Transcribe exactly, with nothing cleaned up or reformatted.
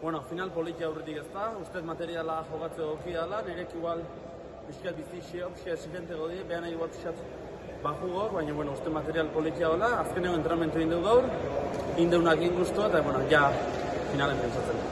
Bueno, final politia aurretik ez da, ustez materiala jogatze gokia dela, nirek igual pixkat bizitxio, pixkat exigente godi, behan igual pixkat baju gor, baina, bueno, uste material politia dola, azkeneko entrenamentu indeu gaur, indeunak ingustu, eta, bueno, ja, finalen pentsatzen.